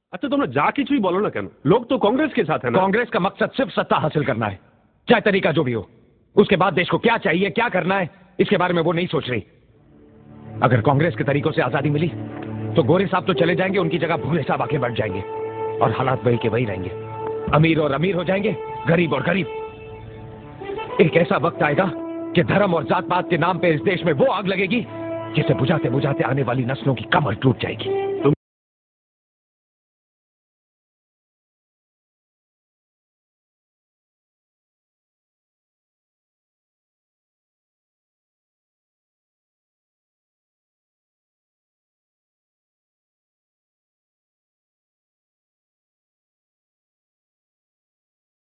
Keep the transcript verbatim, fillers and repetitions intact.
अच्छा तुमने जा কিছুই বলো না কেন? लोग तो कांग्रेस के साथ है ना। कांग्रेस का मकसद सिर्फ सत्ता हासिल करना है, चाहे तरीका जो भी हो। उसके बाद देश को क्या चाहिए, क्या करना है, इसके बारे में वो नहीं सोच रही। अगर कांग्रेस के तरीकों से आजादी मिली तो गोरे साहब तो चले जाएंगे, उनकी जगह भूरे साहब आके बढ़ जाएंगे और हालात वही के वही रहेंगे। अमीर और अमीर हो जाएंगे, गरीब और गरीब। एक ऐसा वक्त आएगा कि धर्म और जात पात के नाम पे इस देश में वो आग लगेगी जिसे बुझाते बुझाते आने वाली नस्लों की कमर टूट जाएगी।